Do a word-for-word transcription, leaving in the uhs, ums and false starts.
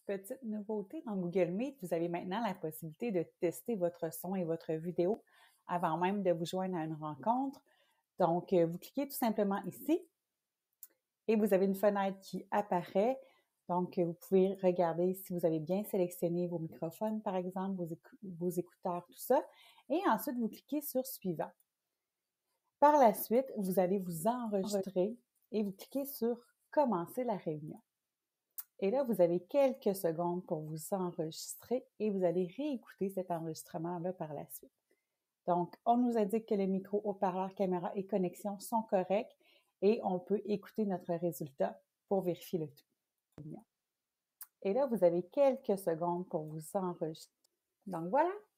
Petite nouveauté dans Google Meet, vous avez maintenant la possibilité de tester votre son et votre vidéo avant même de vous joindre à une rencontre. Donc, euh, vous cliquez tout simplement ici et vous avez une fenêtre qui apparaît. Donc, vous pouvez regarder si vous avez bien sélectionné vos microphones, par exemple, vos, écou vos écouteurs, tout ça. Et ensuite, vous cliquez sur Suivant. Par la suite, vous allez vous enregistrer et vous cliquez sur Commencer la réunion. Et là, vous avez quelques secondes pour vous enregistrer et vous allez réécouter cet enregistrement-là par la suite. Donc, on nous indique que les micros, haut-parleurs, caméra et connexion sont corrects et on peut écouter notre résultat pour vérifier le tout. Et là, vous avez quelques secondes pour vous enregistrer. Donc, voilà!